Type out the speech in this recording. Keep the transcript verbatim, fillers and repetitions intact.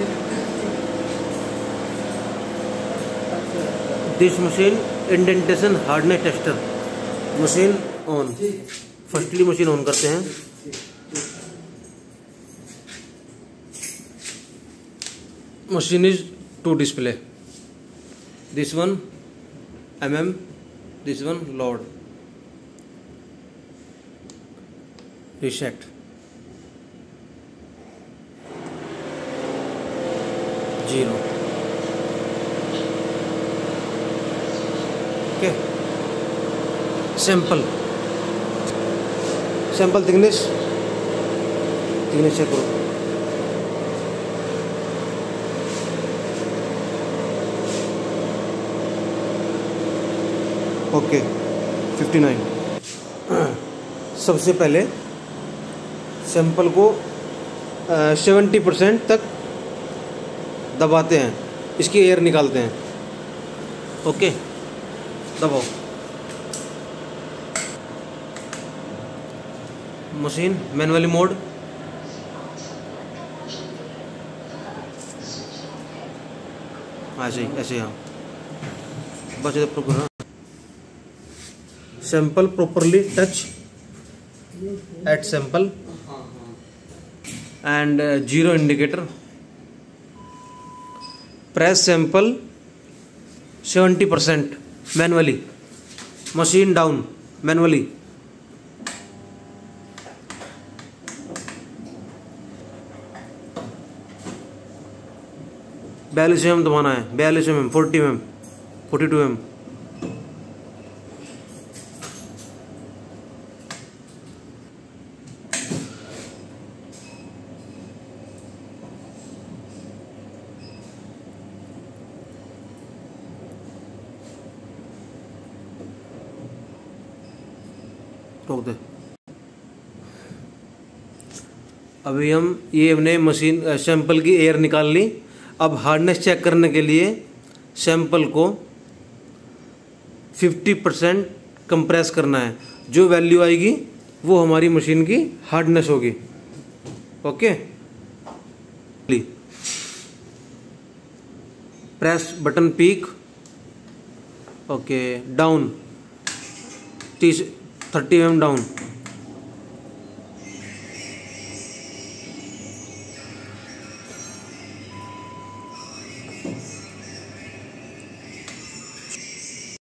This machine indentation hardness tester. Machine on. Firstly machine on करते हैं। Machine is to display, this one mm, this one load, reset, zero, okay, sample, sample thickness, thickness check करो। Okay fifty nine. सबसे पहले sample को seventy percent तक दबाते हैं, इसकी एयर निकालते हैं। ओके दबाओ। मशीन मैनुअली मोड, ऐसे ऐसे यहाँ बस इधर program. Sample properly touch at sample and uh, zero indicator. Press sample seventy percent manually. Machine down manually. बयालीस एम दबाना है, बयालीस M, forty M, forty two M. रोक दे। अभी हम ये हमने मशीन सैंपल की एयर निकाल ली। अब हार्डनेस चेक करने के लिए सैंपल को फिफ्टी परसेंट कंप्रेस करना है। जो वैल्यू आएगी वो हमारी मशीन की हार्डनेस होगी। Okay, press button peak. Okay down, तीस थर्टी एम डाउन।